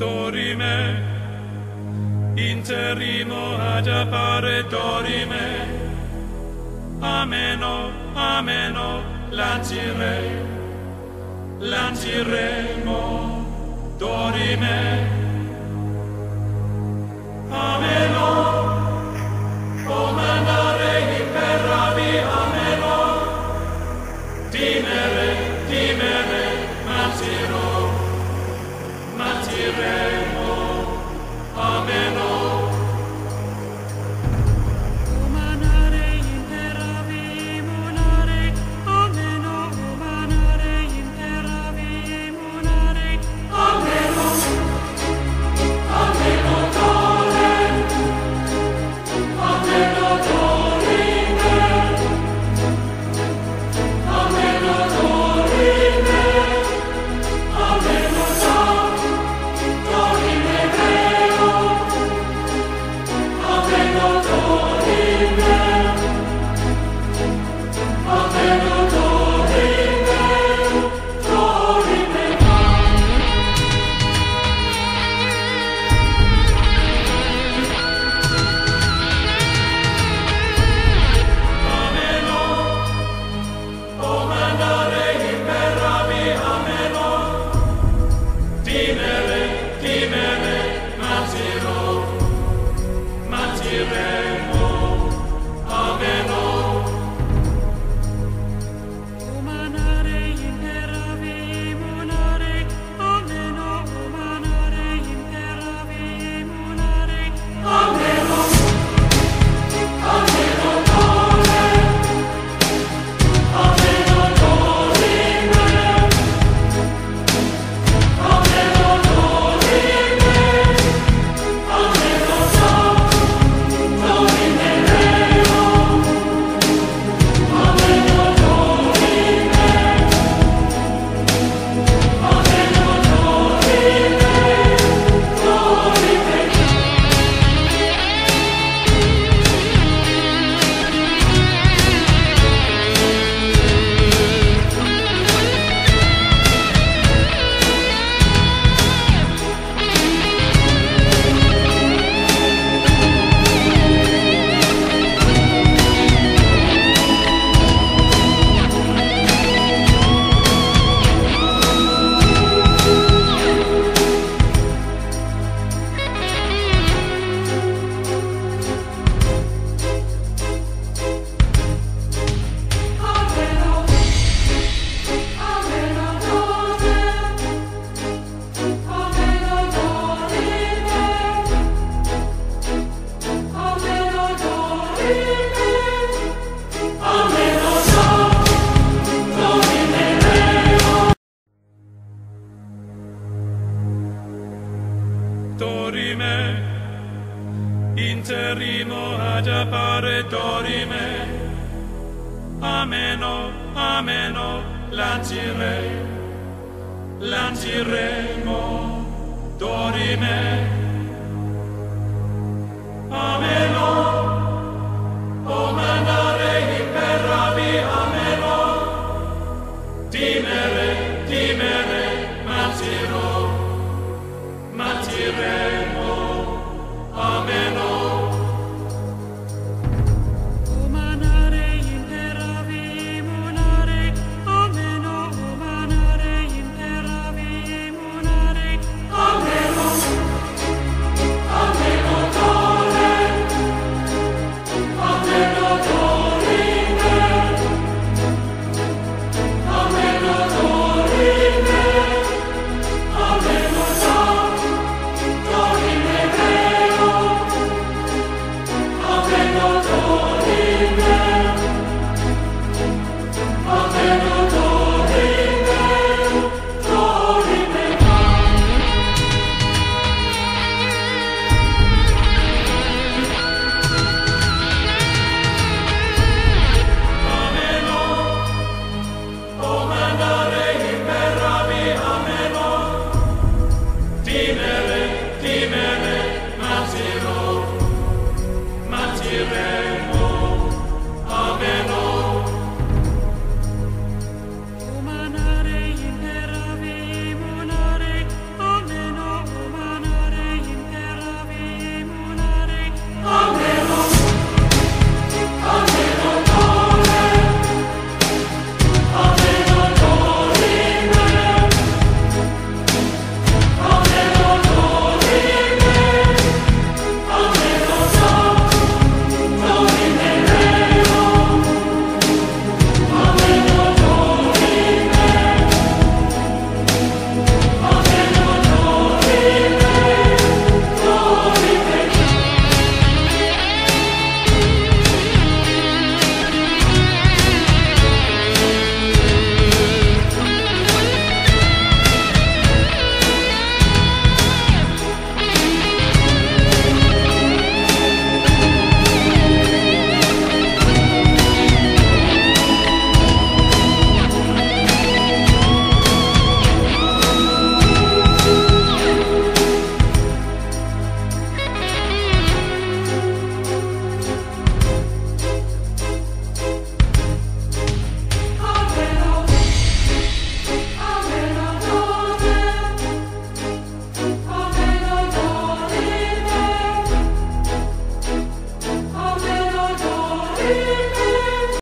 dorime, interimo ad appare dorime, ameno, ameno, lanciremo, dorime, ameno, comandare imperavi, ameno, dimere, matiremo, ameno. Umanare imperavi, munare, ameno, umanare imperavi, munare, Ameno, ameno dore, ameno dorime, ameno dorime, ameno dorime vero, ameno dorime, ameno dorime, dorime. Ameno, comandare imperavi, ameno, dimere, matiremo, ameno. umanare imperavi, munare, ameno, umanare imperavi, munare, Ameno, ameno dore, ameno dorime, ameno dorime, ameno dorime vero, ameno dorime, ameno dorime, dorime. Dorime, interimo ad appare dorime, ameno, ameno, lanciremo, dorime, ameno, comandare imperavi, ameno, dimere, matiremo.